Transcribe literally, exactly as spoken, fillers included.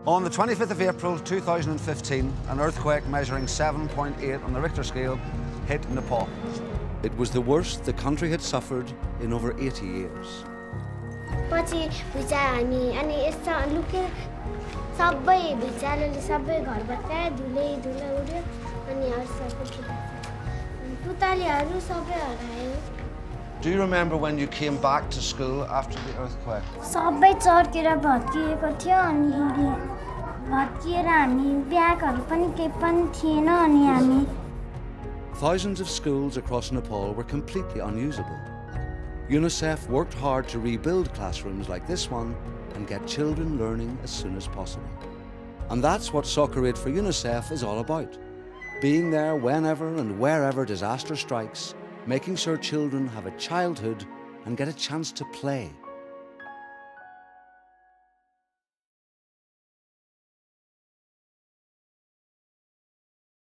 On the twenty-fifth of April two thousand fifteen, an earthquake measuring seven point eight on the Richter scale hit Nepal. It was the worst the country had suffered in over eighty years. पछि भुइँचालो हामी अनि यस्तो लुके सबै भुइँचालोले सबै घर बत्कायो धुलै धुलै उड्यो अनि अरू सबै पुतलीहरू सबै हरायो. Do you remember when you came back to school after the earthquake? सबै चर्केर भत्किएको थियो अनि भत्किएर हामी ब्यागहरू पनि केही पनि थिएन अनि हामी. Thousands of schools across Nepal were completely unusable. Unicef worked hard to rebuild classrooms like this one and get children learning as soon as possible. And that's what Soccer Aid for Unicef is all about. Being there whenever and wherever disaster strikes, making sure children have a childhood and get a chance to play.